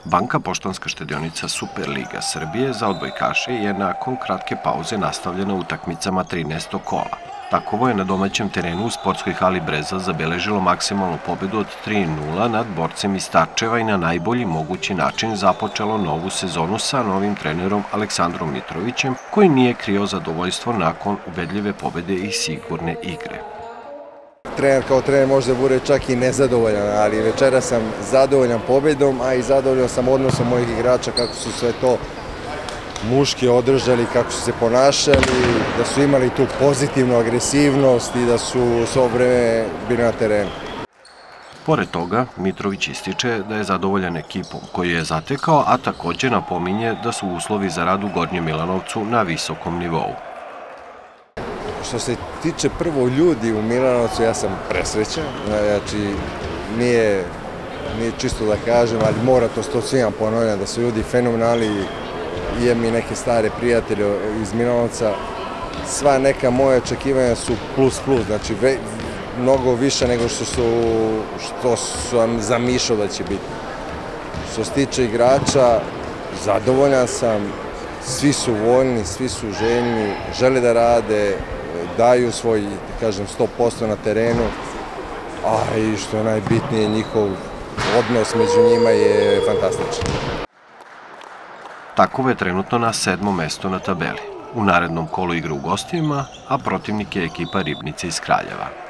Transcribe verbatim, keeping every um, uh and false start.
Banka Poštanska štedionica Superliga Srbije za odbojkaše je nakon kratke pauze nastavljena utakmicama trinaestog kola. Takovo je na domaćem terenu u sportskoj hali Breza zabeležilo maksimalnu pobedu od tri nula nad borcem iz Starčeva i na najbolji mogući način započelo novu sezonu sa novim trenerom Aleksandrom Mitrovićem, koji nije krio zadovoljstvo nakon ubedljive pobede i sigurne igre. Trener kao trener možda bude čak i nezadovoljan, ali večera sam zadovoljan pobedom, a i zadovoljan sam odnosom mojih igrača, kako su sve to muški održali, kako su se ponašali, da su imali tu pozitivnu agresivnost i da su svo vreme bili na terenu. Pored toga, Mitrović ističe da je zadovoljan ekipom koju je zatekao, a takođe napominje da su uslovi za rad u Gornjem Milanovcu na visokom nivou. Što se tiče prvo ljudi u Milanovcu, ja sam presrećan, znači nije, nije čisto da kažem, ali mora to sto svima ponavljam, da su ljudi fenomenalni, imam i neke stare prijatelje iz Milanovca, sva neka moja očekivanja su plus plus, znači ve, mnogo više nego što su, što sam zamišljao da će biti. Što se tiče igrača, zadovoljan sam, svi su voljni, svi su željni, žele da rade, daju svoj, kažem, sto posto na terenu, a i što je najbitnije, njihov odnos među njima je fantastičan. Takovo je trenutno na sedmom mestu na tabeli. U narednom kolu igra u gostima, a protivnik je ekipa Ribnice iz Kraljeva.